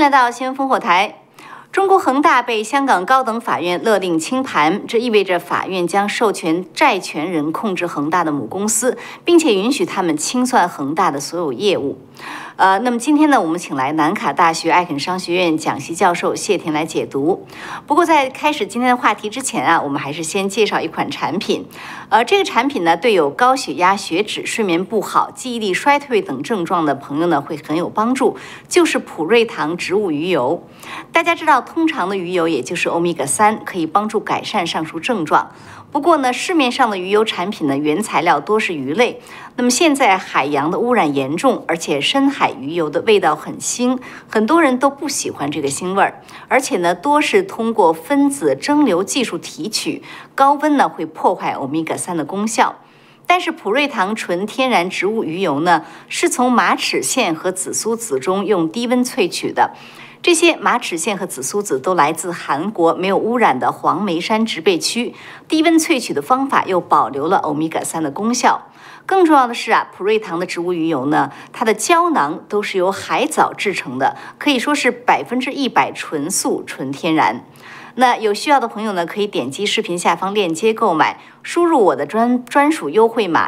来到新闻烽火台。中国恒大被香港高等法院勒令清盘，这意味着法院将授权债权人控制恒大的母公司，并且允许他们清算恒大的所有业务。那么今天呢，我们请来南卡大学艾肯商学院讲席教授谢田来解读。不过在开始今天的话题之前啊，我们还是先介绍一款产品。这个产品呢，对有高血压、血脂、睡眠不好、记忆力衰退等症状的朋友呢，会很有帮助，就是普瑞糖植物鱼油。大家知道，通常的鱼油也就是欧米伽3，可以帮助改善上述症状。不过呢，市面上的鱼油产品呢，原材料多是鱼类。那么现在海洋的污染严重，而且深海鱼油的味道很腥，很多人都不喜欢这个腥味儿。而且呢，多是通过分子蒸馏技术提取，高温呢会破坏欧米伽3的功效。但是普瑞糖纯天然植物鱼油呢，是从马齿苋和紫苏籽中用低温萃取的。这些马齿苋和紫苏籽都来自韩国没有污染的黄梅山植被区，低温萃取的方法又保留了欧米伽3的功效。更重要的是啊，普瑞糖的植物鱼油呢，它的胶囊都是由海藻制成的，可以说是100%纯素、纯天然。那有需要的朋友呢，可以点击视频下方链接购买，输入我的专属优惠码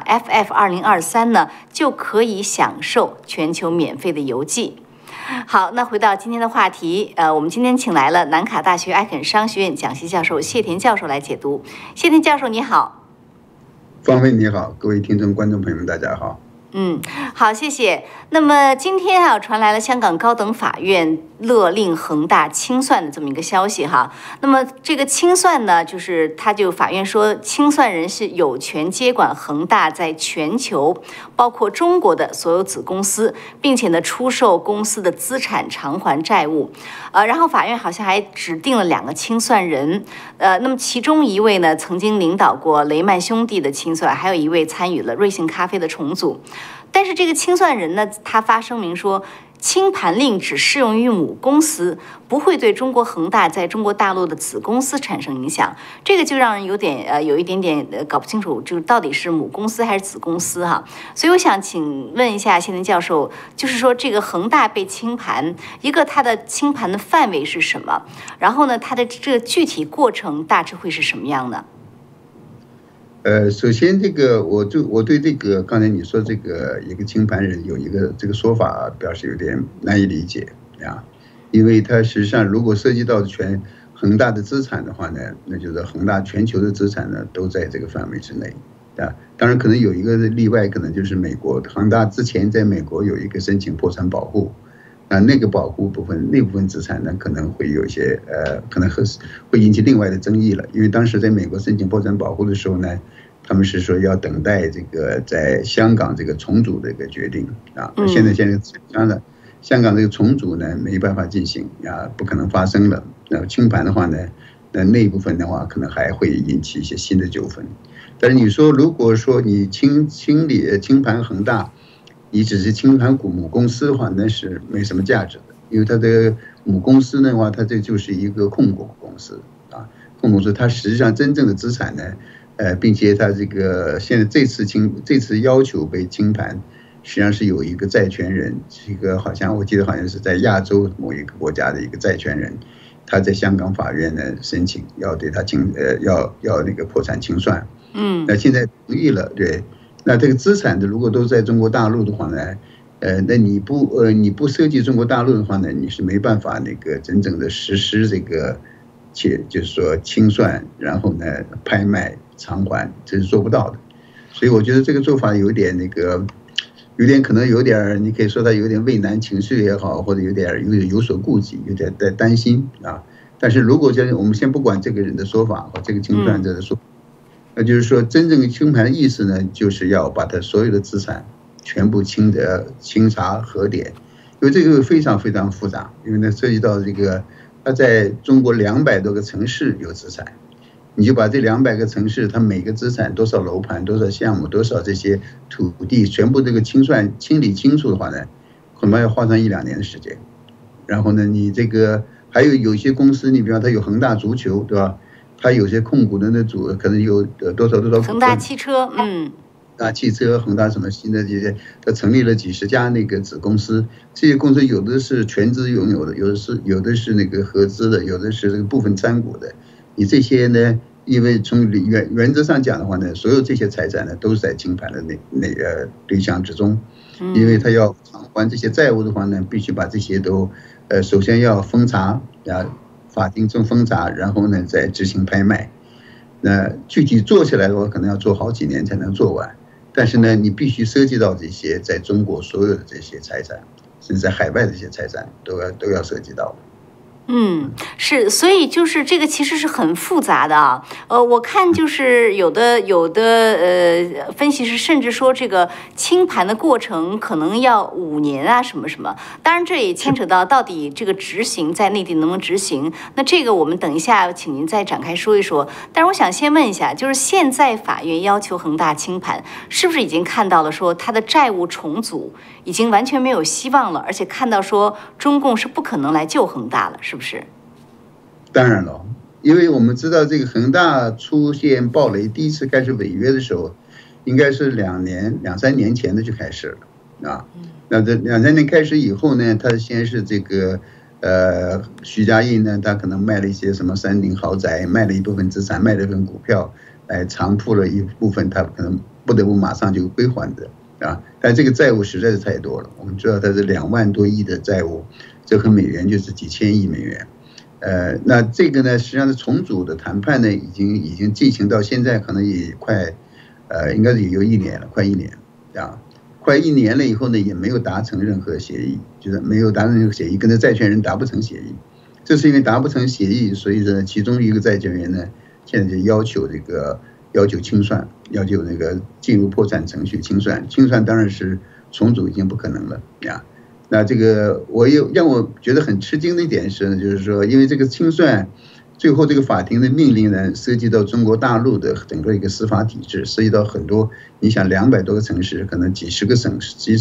FF2023 呢，就可以享受全球免费的邮寄。好，那回到今天的话题，我们今天请来了南卡大学艾肯商学院讲席教授谢田教授来解读。谢田教授你好。 方飞你好，各位听众观众朋友们大家好。 好，谢谢。那么今天啊，传来了香港高等法院勒令恒大清算的这么一个消息哈。那么这个清算呢，就是法院说，清算人是有权接管恒大在全球，包括中国的所有子公司，并且呢出售公司的资产偿还债务。然后法院好像还指定了2个清算人，那么其中一位呢曾经领导过雷曼兄弟的清算，还有一位参与了瑞幸咖啡的重组。但是这个清算人呢，他发声明说，清盘令只适用于母公司，不会对中国恒大在中国大陆的子公司产生影响。这个就让人有一点点搞不清楚，就是到底是母公司还是子公司哈。所以我想请问一下谢田教授，就是说这个恒大被清盘，它的清盘的范围是什么？然后呢，它的这个具体过程大致会是什么样呢？ 首先我对这个刚才你说这个一个清盘人有一个这个说法表示有点难以理解啊，因为它实际上如果涉及到全恒大的资产的话呢，那就是恒大全球的资产呢都在这个范围之内啊。当然可能有一个例外，可能就是美国恒大之前在美国有一个申请破产保护。那个保护部分那部分资产呢，可能会有一些可能会引起另外的争议了，因为当时在美国申请破产保护的时候呢，他们是说要等待这个在香港这个重组的一个决定啊。现在香港这个重组呢没办法进行啊，不可能发生了。那清盘的话呢，那一部分的话可能还会引起一些新的纠纷。但是你说如果说你清盘恒大，你只是清盘母公司的话，那是没什么价值的，因为它的母公司的话，它这就是一个控股公司啊。控股公司它实际上真正的资产呢，并且它现在这次要求被清盘，实际上是有一个债权人，我记得好像是在亚洲某一个国家的一个债权人，他在香港法院呢申请要对他要那个破产清算。那现在同意了，对。那这个资产如果都在中国大陆的话呢，那你不涉及中国大陆的话呢，你是没办法真正的实施就是说清算，然后呢拍卖偿还，这是做不到的。所以我觉得这个做法有点可能有点，你可以说他有点畏难情绪也好，或者有所顾忌，有点在担心啊。但是如果我们先不管这个人的说法和这个清算者的说法。那就是说，真正的清盘的意思呢，就是要把他所有的资产全部清查核点，因为这个非常非常复杂，因为呢涉及到他在中国200多个城市有资产，你就把这200个城市，它每个资产多少楼盘、多少项目、多少这些土地，全部这个清理清楚的话呢，恐怕要花上1-2年的时间。然后呢，你还有一些公司，你比方它有恒大足球，对吧？它有些控股的可能有多少恒大汽车， 汽车、恒大什么新的这些，他成立了几十家那个子公司，这些公司有的是全资拥有的，有的是那个合资的，有的是这个部分参股的。你这些呢，因为从原则上讲的话呢，所有这些财产呢都是在清盘的对象之中，因为他要偿还这些债务的话呢，必须把这些都首先要封查，法庭中封查，然后呢再执行拍卖。那具体做起来的话，可能要做好几年才能做完。但是呢，你必须涉及到这些在中国所有的这些财产，甚至在海外的这些财产都要涉及到。 是，所以就是这个其实是很复杂的啊。我看就是有的分析师甚至说这个清盘的过程可能要5年啊，什么什么。当然这也牵扯到底这个执行在内地能不能执行。那这个我们等一下请您再展开说一说。但是我想先问一下，就是现在法院要求恒大清盘，是不是已经看到了说他的债务重组已经完全没有希望了，而且看到说中共是不可能来救恒大了，是不是？ 当然了，因为我们知道这个恒大出现暴雷，第一次开始违约的时候，应该是2、3年前的就开始了啊。那这2、3年开始以后呢，他先是这个许家印呢，他可能卖了一些什么山顶豪宅，卖了一部分资产，卖了一部分股票，来偿付了一部分他可能不得不马上就归还的啊。但这个债务实在是太多了，我们知道它是2万多亿的债务，折合美元就是几千亿美元。那这个呢，实际上是重组的谈判呢，已经进行到现在，可能也快，应该是也有1年了，快1年啊，快1年了以后呢，也没有达成任何协议，就是没有达成任何协议，跟这债权人达不成协议，这是因为达不成协议，所以呢，其中一个债权人呢，现在就要求清算，要求那个进入破产程序清算，当然是重组已经不可能了呀。那这个让我觉得很吃惊的一点是呢，就是说，因为这个清算，最后这个法庭的命令呢，涉及到中国大陆的整个一个司法体制，涉及到很多，你想200多个城市，可能几十个省，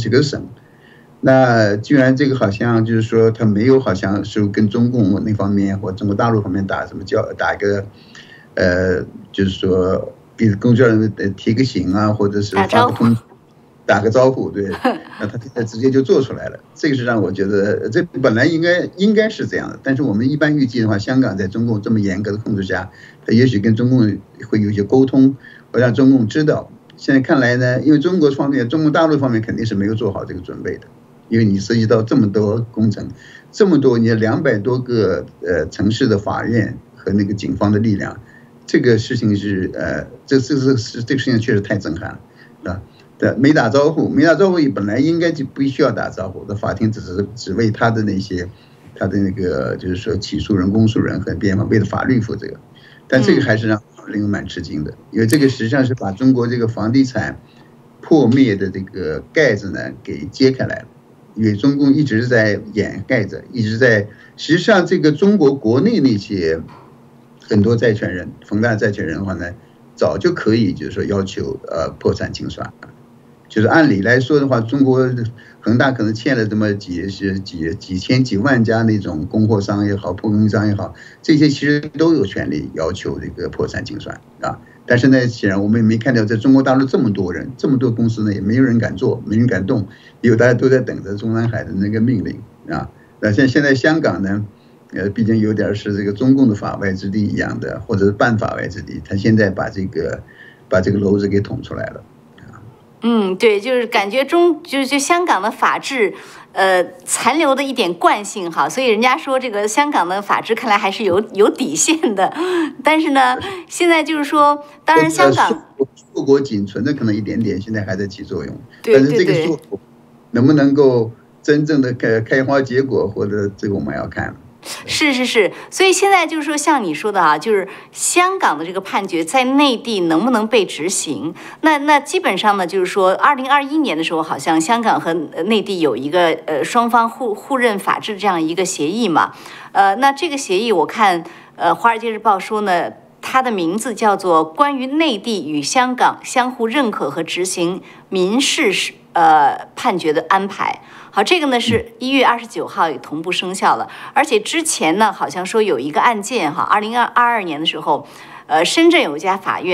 那居然这个好像就是说，他没有好像是跟中共那方面或中国大陆方面打一个，就是说给工作人员提个醒啊，或者是发个通知。打个招呼，对，那他现在直接就做出来了，这个是让我觉得，这本来应该是这样的，但是我们一般预计的话，香港在中共这么严格的控制下，他也许跟中共会有一些沟通，会让中共知道。现在看来呢，因为中国大陆方面肯定是没有做好这个准备的，因为你涉及到这么多工程，这么多你200多个城市的法院和那个警方的力量，这个事情是这个事情确实太震撼了啊。没打招呼本来应该就不需要打招呼的，法庭只为他的那个就是说起诉人、公诉人和辩方为了法律负责，但这个还是让令人蛮吃惊的，因为这个实际上是把中国这个房地产破灭的这个盖子呢给揭开来了，因为中共一直在掩盖着，实际上这个中国国内那些很多债权人、恒大债权人的话呢，早就可以就是说要求破产清算。就是按理来说的话，中国恒大可能欠了这么几千几万家那种供货商也好，破供应商也好，这些其实都有权利要求这个破产清算啊。但是呢，显然我们也没看到在中国大陆这么多人、这么多公司呢，也没有人敢做，没人敢动，大家都在等着中南海的那个命令啊。那现在香港呢，毕竟有点是这个中共的法外之地一样的，或者是半法外之地，他现在把这个篓子给捅出来了。 对，就是感觉就香港的法治，残留的一点惯性哈，所以人家说这个香港的法治看来还是有底线的，但是呢，现在就是说，当然香港硕果仅存的可能一点点，现在还在起作用， 对， 但是这个硕果能不能够真正的开花结果，或者这个我们要看。 是，所以现在就是说，像你说的啊，就是香港的这个判决在内地能不能被执行？那基本上呢，就是说，2021年的时候，好像香港和内地有一个双方互认法治这样一个协议嘛。那这个协议我看华尔街日报说呢，它的名字叫做《关于内地与香港相互认可和执行民事判决的安排》。好，这个呢是1月29号也同步生效了，而且之前呢好像说有一个案件哈，2022年的时候，深圳有一家法院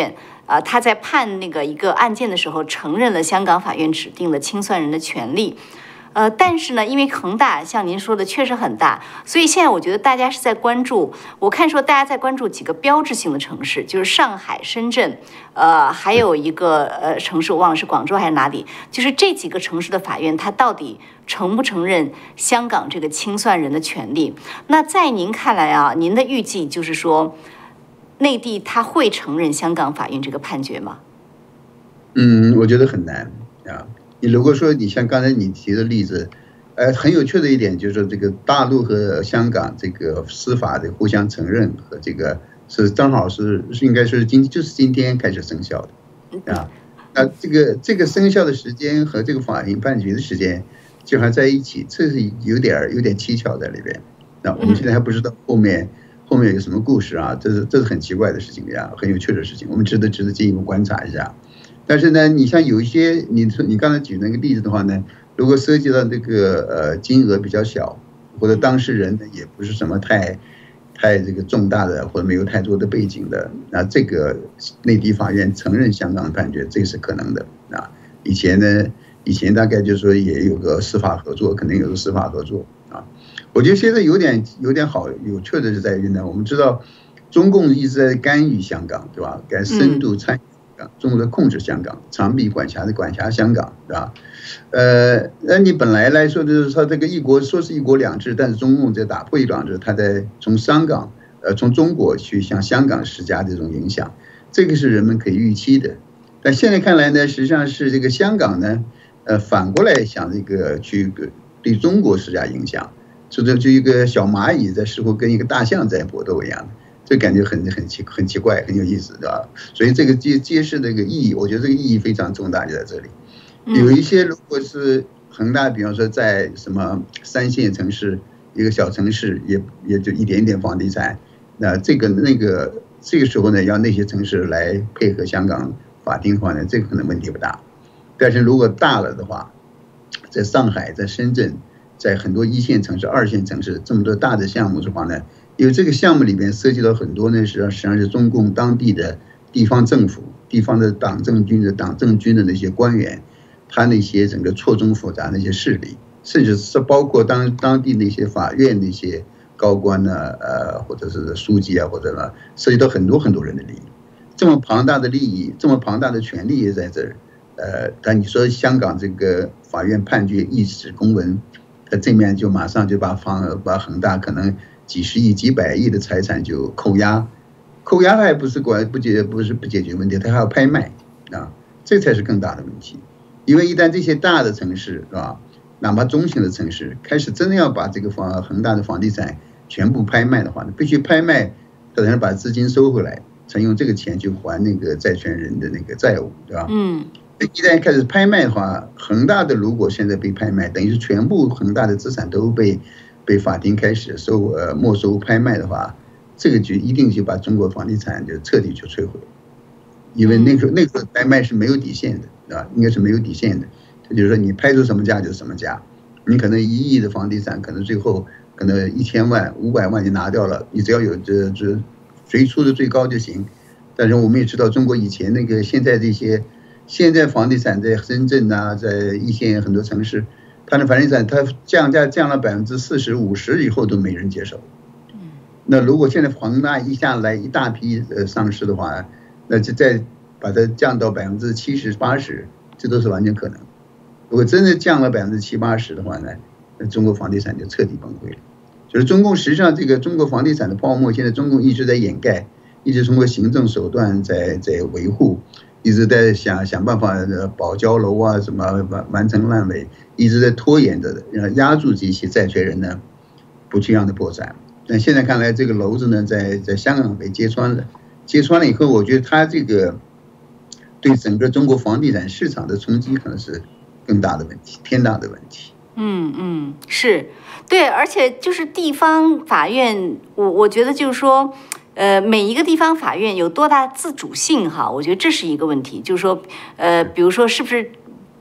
他在判那个一个案件的时候，承认了香港法院指定的清算人的权利。但是呢，因为恒大像您说的确实很大，所以现在我觉得大家是在关注，我看说大家在关注几个标志性的城市，就是上海、深圳，还有一个城市我忘了是广州还是哪里，就是这几个城市的法院，它到底承不承认香港这个清算人的权利？那在您看来啊，您的预计就是说，内地它会承认香港法院这个判决吗？ 我觉得很难啊。你如果说你像刚才你提的例子，很有趣的一点就是说，这个大陆和香港这个司法的互相承认和这个是正好是应该是今天开始生效的啊。这个生效的时间和这个法院判决的时间就还在一起，这是有点蹊跷在里边。那我们现在还不知道后面有什么故事啊，这是很奇怪的事情呀，很有趣的事情，我们值得进一步观察一下。但是呢，你像有一些你刚才举那个例子的话呢，如果涉及到这个金额比较小，或者当事人呢也不是什么太这个重大的或者没有太多的背景的，那这个内地法院承认香港的判决，这是可能的啊。以前大概就是说也有个司法合作，肯定有个司法合作啊。我觉得现在有点有趣的是在于呢，我们知道中共一直在干预香港，对吧？该深度参与。中国的控制香港，长臂管辖香港，对吧？那你本来来说就是说这个说是一国两制，但是中共在打破一国两制，他在从中国去向香港施加这种影响，这个是人们可以预期的。但现在看来呢，实际上是这个香港呢，反过来想这个去对中国施加影响，就一个小蚂蚁在似乎跟一个大象在搏斗一样。这感觉很奇怪，很有意思，对吧？所以这个揭示这个意义，我觉得这个意义非常重大，就在这里。有一些如果是恒大，比方说在什么3线城市一个小城市，也就一点点房地产，那这个时候呢，要那些城市来配合香港法庭的话呢，这个可能问题不大。但是如果大了的话，在上海、在深圳、在很多1线城市、2线城市这么多大的项目的话呢，因为这个项目里边涉及到很多呢，实际上是中共当地的地方政府、地方的党政军的那些官员，他那些整个错综复杂那些势力，甚至是包括当地那些法院那些高官呢，或者是书记啊，或者呢，涉及到很多人的利益，这么庞大的利益，这么庞大的权利也在这儿。但你说香港这个法院判决一纸公文，它正面就马上就把恒大可能几十亿、几百亿的财产就扣押还不是不解决问题，它还要拍卖啊，这才是更大的问题。因为一旦这些大的城市是吧，哪怕中型的城市开始真的要把这个恒大的房地产全部拍卖的话，必须拍卖，才能把资金收回来，才用这个钱去还那个债权人的那个债务，对吧？一旦开始拍卖的话，恒大的如果现在被拍卖，等于是全部恒大的资产都被法庭开始没收拍卖的话，这个就一定就把中国房地产就彻底就摧毁，因为那个拍卖是没有底线的啊，应该是没有底线的。就是说你拍出什么价就是什么价，你可能1亿的房地产，可能最后可能1000万、500万就拿掉了，你只要有这谁出的最高就行。但是我们也知道，中国以前那个现在房地产在深圳啊，在1线很多城市，它的房地产它降价降了40%、50%以后都没人接受。那如果现在恒大一下来一大批上市的话，那就再把它降到70%、80%，这都是完全可能。如果真的降了70%、80%的话呢，那中国房地产就彻底崩溃了。就是中共实际上这个中国房地产的泡沫，现在中共一直在掩盖，一直通过行政手段在维护。一直在想办法保交楼啊，什么完成烂尾，一直在拖延着的，压住这些债权人呢，不去让它破产。但现在看来，这个篓子呢，在香港被揭穿了以后，我觉得它这个对整个中国房地产市场的冲击可能是更大的问题，天大的问题。 是对，而且就是地方法院，我觉得就是说。每一个地方法院有多大自主性哈？我觉得这是一个问题，就是说，比如说是不是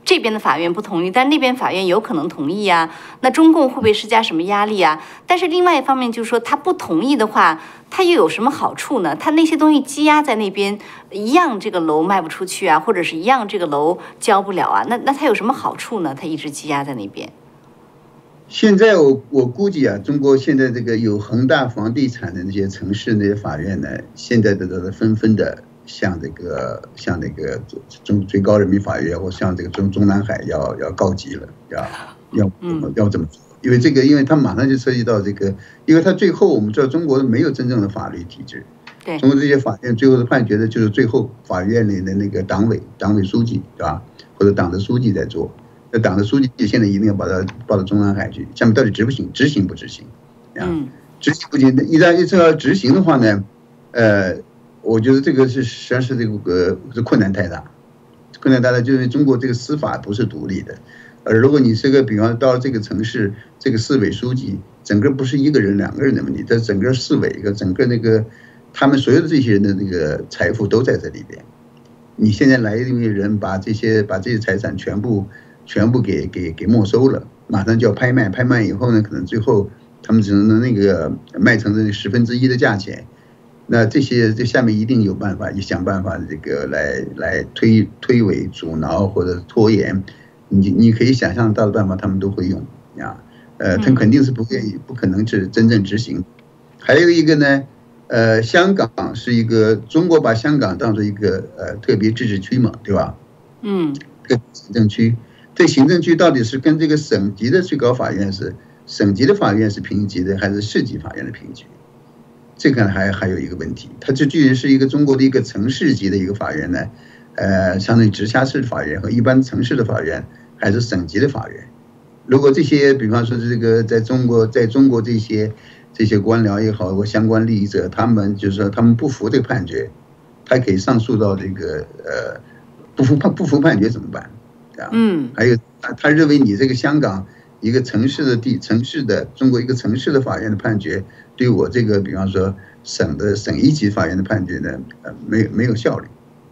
这边的法院不同意，但那边法院有可能同意啊。那中共会不会施加什么压力啊？但是另外一方面就是说，他不同意的话，他又有什么好处呢？他那些东西积压在那边，一样这个楼卖不出去啊，或者是一样这个楼交不了啊。那他有什么好处呢？他一直积压在那边。 现在我估计啊，中国现在这个有恒大房地产的那些城市那些法院呢，现在的纷纷的向那个最高人民法院或向这个中南海要告急了，要怎么做？因为它马上就涉及到这个，因为它最后我们知道中国没有真正的法律体制， 对， 中国这些法院最后的判决的就是最后法院里的那个党委书记，对吧？或者党的书记在做。那党的书记现在一定要把它报到中南海去，下面到底执行不执行？执行不行，一旦要执行的话呢，我觉得这个实际上是是困难太大，就是因为中国这个司法不是独立的，如果你这个比方到了这个城市，这个市委书记整个不是一个人两个人的问题，它整个市委整个那个他们所有的这些人的那个财富都在这里边，你现在来一位人把这些财产全部给没收了，马上就要拍卖以后呢，可能最后他们只能那个卖成这1/10的价钱。那这下面一定有办法，也想办法这个来推诿阻挠或者拖延，你可以想象到的办法他们都会用啊，他肯定是不可能是真正执行。还有一个呢，香港是一个中国把香港当作一个特别自治区嘛，对吧？特别行政区。这行政区到底是跟这个省级的最高法院省级的法院是平级的，还是市级法院的平级？这个还有一个问题，它这居然是一个中国的一个城市级的一个法院呢，相当于直辖市法院和一般城市的法院，还是省级的法院？如果这些，比方说这个在中国这些官僚也好或相关利益者，他们就是说他们不服这个判决，他可以上诉到这个不服判决怎么办？还有他认为你这个香港一个城市的中国一个城市的法院的判决，对我这个比方说省一级法院的判决呢，没有效率。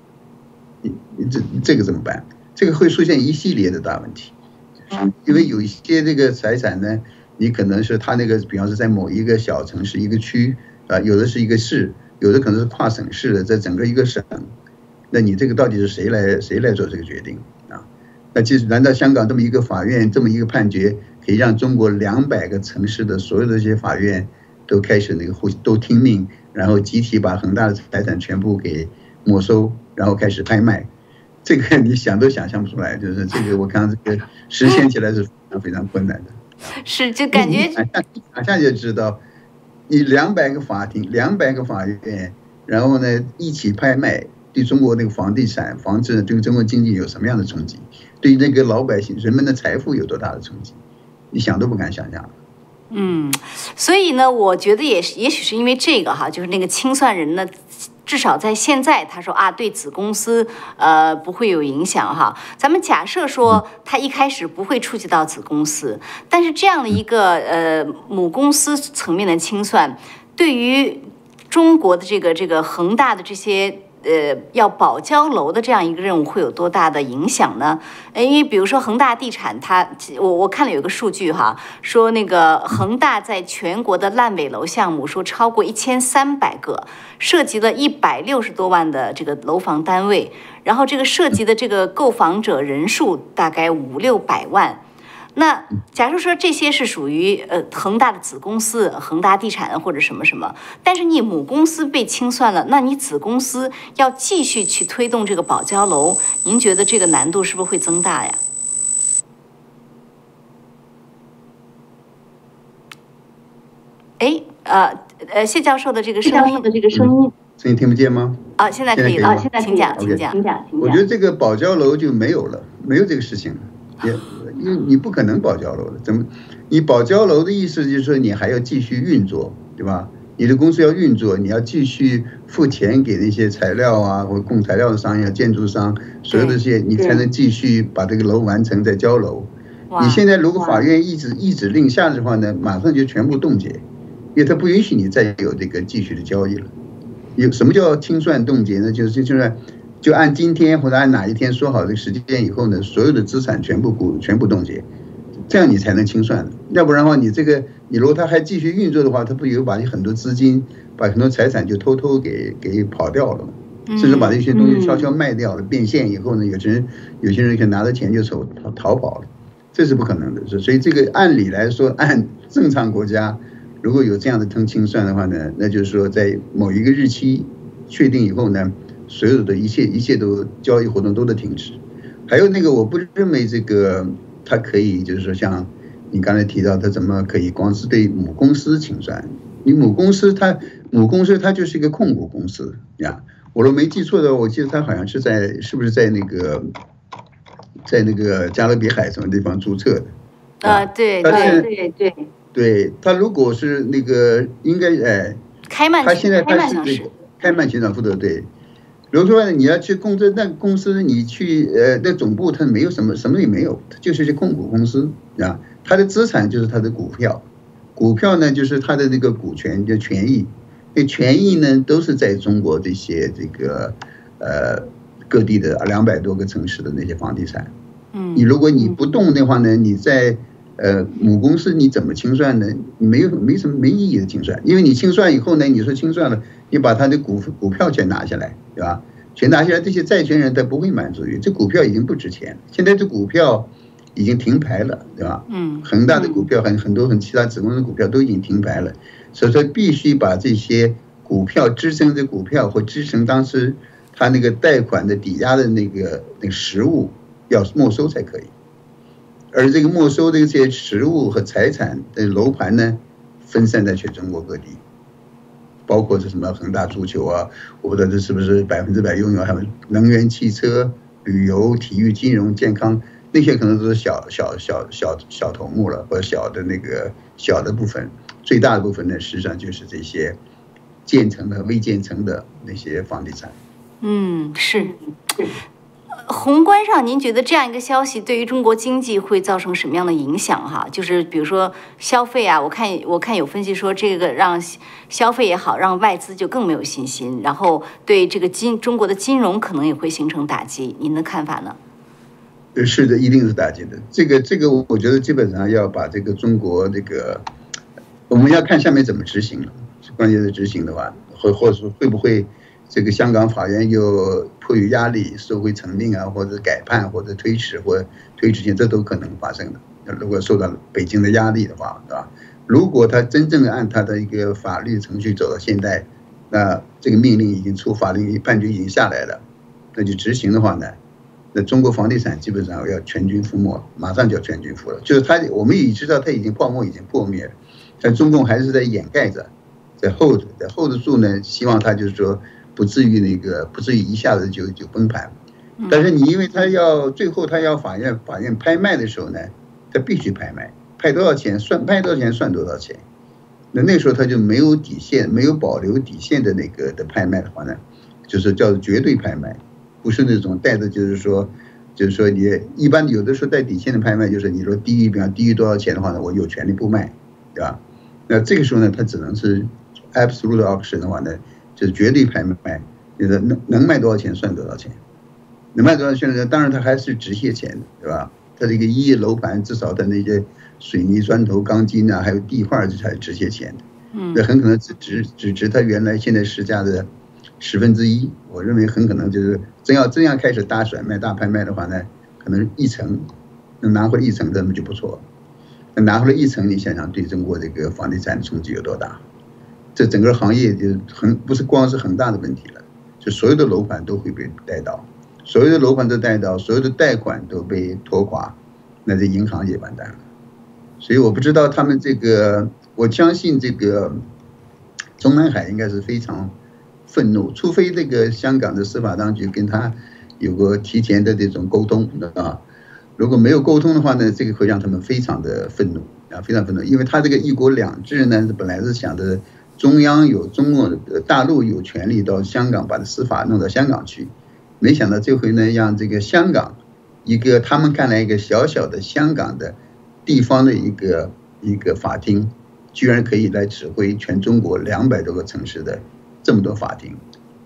这个怎么办？这个会出现一系列的大问题，因为有一些这个财产呢，你可能是他那个比方说在某一个小城市一个区有的是一个市，有的可能是跨省市的，在整个一个省，那你这个到底是谁来做这个决定啊？那其实难道香港这么一个法院这么一个判决，可以让中国200个城市的所有的这些法院都开始都听命，然后集体把恒大的财产全部给没收，然后开始拍卖？这个你想都想象不出来，就是这个我看这个实现起来是非常非常困难的。 是，就感觉想象就知道，你200个法庭、200个法院，然后呢一起拍卖，对中国那个房地产、房子对中国经济有什么样的冲击？对那个老百姓人们的财富有多大的冲击？你想都不敢想象。 所以呢，我觉得也许是因为这个哈，就是那个清算人呢，至少在现在他说对子公司不会有影响哈。咱们假设说他一开始不会触及到子公司，但是这样的一个母公司层面的清算，对于中国的这个恒大的这些要保交楼的这样一个任务会有多大的影响呢？因为比如说恒大地产我看了有个数据哈，说那个恒大在全国的烂尾楼项目说超过1300个，涉及了160多万的这个楼房单位，然后这个涉及的这个购房者人数大概500-600万。那假如说这些是属于恒大的子公司，恒大地产或者什么什么，但是你母公司被清算了，那你子公司要继续去推动这个保交楼，您觉得这个难度是不是会增大呀？谢教授的这个声音听不见吗？ 现在可以了，现在请讲。 我觉得这个保交楼就没有了，没有这个事情了。因为你不可能保交楼的，你保交楼的意思就是说你还要继续运作，对吧？你的公司要运作，你要继续付钱给那些材料或供材料的商业、建筑商，所有的这些你才能继续把这个楼完成再交楼。你现在如果法院一纸令下的话呢，马上就全部冻结，因为它不允许你再有这个继续的交易了。什么叫清算冻结呢？就是就按今天或者按哪一天说好的时间以后呢，所有的资产全部冻结，这样你才能清算的。要不然的话，你如果他还继续运作的话，他不有把你很多资金、把很多财产就偷偷给跑掉了嘛，甚至把这些东西悄悄卖掉了，变现以后呢，有些人可以拿着钱就逃跑了，这是不可能的。所以这个按理来说，按正常国家如果有这样的清算的话呢，那就是说在某一个日期确定以后呢，所有的一切都交易活动都得停止。还有那个，我不认为这个它可以，就是说像你刚才提到，它怎么可以光是对母公司清算？你母公司它就是一个控股公司呀。我如果没记错的，我记得它好像是不是在那个加勒比海什么地方注册的？ 对， 它如果是那个应该它现在它是这个开曼群岛负责对。比如说你要去那公司，你去那总部它没有什么也没有，它就是一控股公司啊。它的资产就是它的股票呢就是它的那个股权的权益，那权益呢都是在中国这些这个各地的200多个城市的那些房地产。你如果你不动的话呢，你在母公司你怎么清算呢？没意义的清算，因为你清算以后呢，你说清算了，你把他的股票全拿下来，对吧？全拿下来，这些债权人他不会满足于这股票已经不值钱，现在这股票已经停牌了，对吧？恒大的股票很多其他子公司的股票都已经停牌了，所以说必须把这些股票支撑的股票或支撑当时他那个贷款的抵押的那个实物要没收才可以。而这个没收的这些实物和财产的楼盘呢，分散在全中国各地，包括是什么恒大足球啊，我不知道这是不是100%拥有，还有能源、汽车、旅游、体育、金融、健康，那些可能都是小头目了，或者小的部分，最大的部分呢，实际上就是这些建成的、未建成的那些房地产。 是。宏观上，您觉得这样一个消息对于中国经济会造成什么样的影响？哈，就是比如说消费啊，我看有分析说，这个让消费也好，让外资就更没有信心，然后对这个中国的金融可能也会形成打击。您的看法呢？ 是的，一定是打击的。这个，我觉得基本上要把这个中国我们要看下面怎么执行了。关键是执行的话，或者说会不会这个香港法院又迫于压力收回成命啊，或者改判，或者推迟前，这都可能发生的。如果受到北京的压力的话，对吧？如果他真正按他的一个法律程序走到现在，那这个命令已经出，法律判决已经下来了，那就执行的话呢，那中国房地产基本上要全军覆没，马上就要全军覆没。就是我们已知道它泡沫已经破灭了，但中共还是在掩盖着，在 hold 住呢，希望他就是说不至于一下子就崩盘。但是你因为最后他要法院拍卖的时候呢，他必须拍卖，拍多少钱算多少钱。那时候他就没有底线，没有保留底线的的拍卖的话呢，就是叫做绝对拍卖，不是那种带着就是说你一般有的时候带底线的拍卖，就是你说比方低于多少钱的话呢，我有权利不卖，对吧？那这个时候呢，他只能是 absolute auction 的话呢，就是绝对拍卖，就是能卖多少钱算多少钱，能卖多少钱呢？当然他还是值些钱的，对吧？他这个一亿楼盘，至少他那些水泥、砖头、钢筋啊，还有地块，这才值些钱的。那很可能只值他原来现在市价的1/10。我认为很可能就是真要开始大甩卖、大拍卖的话呢，可能1成能拿回来1成，那么就不错。那拿回来1成，你想想对中国这个房地产冲击有多大？这整个行业就不是光是恒大的问题了，就所有的楼盘都会被带到。所有的楼盘都带到，所有的贷款都被拖垮，那这银行也完蛋了。所以我不知道他们我相信中南海应该是非常愤怒，除非香港的司法当局跟他有个提前的这种沟通啊。如果没有沟通的话呢，这个会让他们非常的愤怒啊，非常愤怒，因为他这个一国两制呢，本来是想着中国大陆有权利到香港把司法弄到香港去。没想到这回呢，让这个香港他们看来一个小小的香港的地方的一个法庭，居然可以来指挥全中国200多个城市的这么多法庭，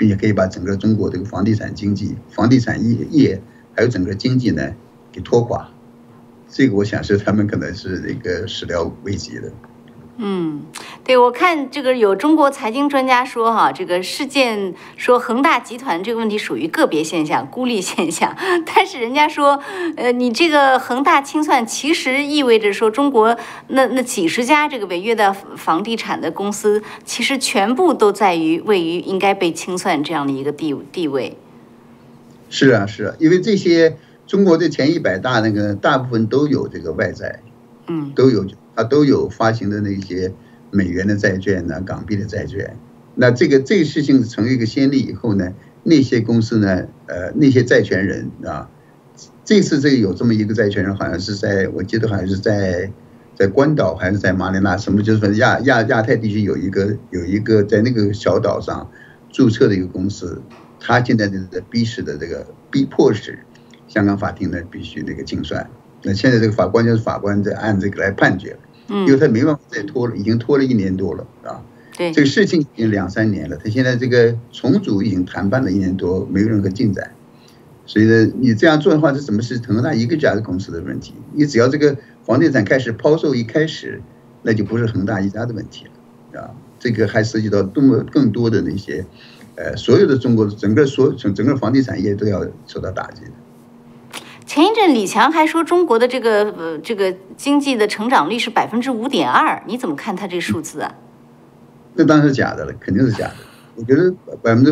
并且可以把整个中国这个房地产经济、房地产业还有整个经济呢给拖垮。这个我想是他们可能是一个始料未及的。 对，我看这个有中国财经专家说哈，这个事件说恒大集团这个问题属于个别现象、孤立现象，但是人家说，你这个恒大清算其实意味着说中国那几十家这个违约的房地产的公司，其实全部都位于应该被清算这样的一个地位。 是啊，因为这些中国的前100大那个大部分都有这个外债，都有发行的那些美元的债券呢、港币的债券。那这个事情成为一个先例以后呢，那些公司呢，那些债权人啊，这次有这么一个债权人，好像是我记得好像是在关岛还是在马里纳，什么就是亚太地区有一个在那个小岛上注册的一个公司，他现在逼迫使香港法庭呢必须那个清算。那现在这个法官在按这个来判决了，因为他没办法再拖了，已经拖了1年多了啊。 对， 这个事情已经2、3年了，他现在这个重组已经谈判了1年多，没有任何进展。所以呢，你这样做的话，这怎么是恒大一个家的公司的问题？你只要这个房地产开始抛售一开始，那就不是恒大一家的问题了啊。这个还涉及到更多的那些，所有的中国整个房地产业都要受到打击的。 前一阵李强还说中国的这个经济的成长率是5.2%，你怎么看他这个数字啊？ 那当然是假的了，肯定是假的。我觉得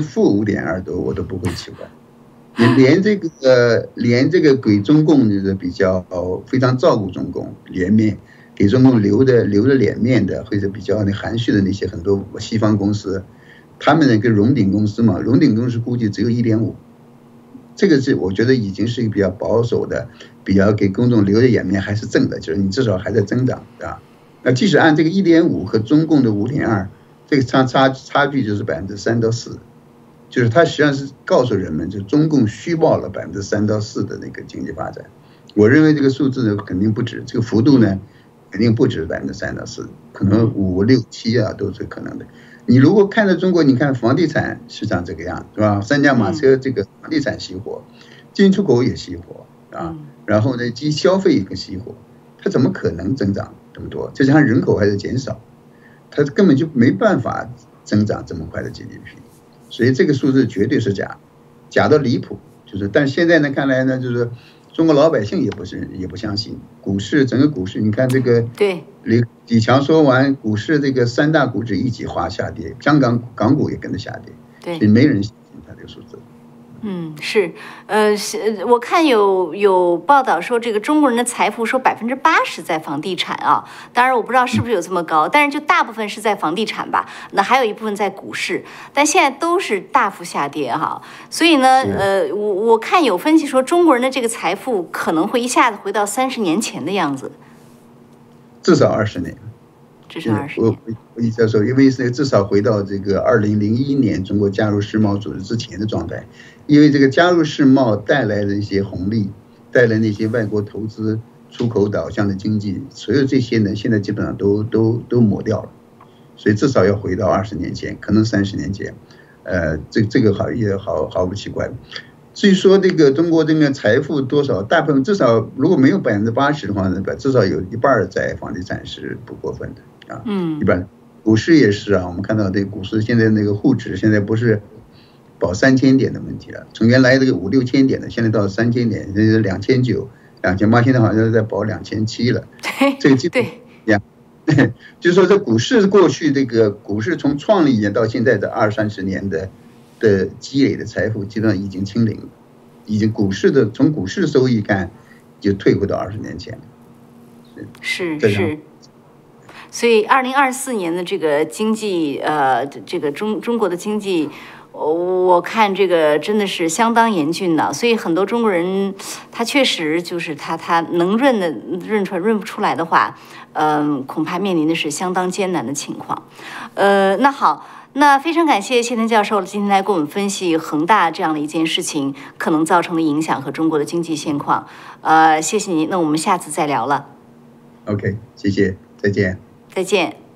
-5.2%我都不会奇怪。连这个给中共就是比较非常照顾中共脸面，给中共留着脸面的，或者比较含蓄的那些很多西方公司，他们那个荣鼎公司嘛，荣鼎公司估计只有1.5%。这个是我觉得已经是一个比较保守的，比较给公众留的颜面还是正的，就是你至少还在增长，对吧？那即使按这个1.5和中共的5.2，这个差距就是3%到4%，就是它实际上是告诉人们，就中共虚报了3%到4%的那个经济发展。我认为这个数字呢肯定不止，这个幅度呢肯定不止3%到4%，可能5、6、7啊都是可能的。你如果看到中国，你看房地产市场这个样，是吧？三驾马车这个房地产熄火，进出口也熄火啊，然后呢，消费也熄火，它怎么可能增长这么多？再加上人口还在减少，它根本就没办法增长这么快的 GDP， 所以这个数字绝对是假到离谱。但是现在呢，看来呢，就是中国老百姓也不相信整个股市，你看这个对。 李强说完，股市这个3大股指一起下跌，香港港股也跟着下跌， 对， 所以没人相信他这个数字。 是，我看有报道说，这个中国人的财富说80%在房地产啊，当然我不知道是不是有这么高，但是就大部分是在房地产吧，那还有一部分在股市，但现在都是大幅下跌哈，所以呢，我看有分析说，中国人的这个财富可能会一下子回到30年前的样子。 至少20年， 至少20年。 我一直说，因为是至少回到这个2001年中国加入世贸组织之前的状态，因为这个加入世贸带来的一些红利，带来那些外国投资、出口导向的经济，所有这些呢，现在基本上都抹掉了，所以至少要回到20年前，可能30年前，这个毫不奇怪。至于说这个中国这个财富多少，大部分至少如果没有80%的话呢，至少有1半在房地产是不过分的啊。一半股市也是啊，我们看到这股市现在那个沪指现在不是保3000点的问题了，从原来这个5、6千点的，现在到3000点，这是2900、2800，现在好像在保2700了。这个基本呀，就是说这股市过去这个股市从创立年到现在的20、30年的积累的财富基本上已经清零了，已经从股市收益看就退回到20年前了。 是，所以2024年的这个经济，这个中国的经济，我看这个真的是相当严峻的，所以很多中国人他确实就是他能认不出来的话，恐怕面临的是相当艰难的情况。那好。那非常感谢谢天教授今天来给我们分析恒大这样的一件事情可能造成的影响和中国的经济现况。谢谢您，那我们下次再聊了。 OK， 谢谢，再见。 再见。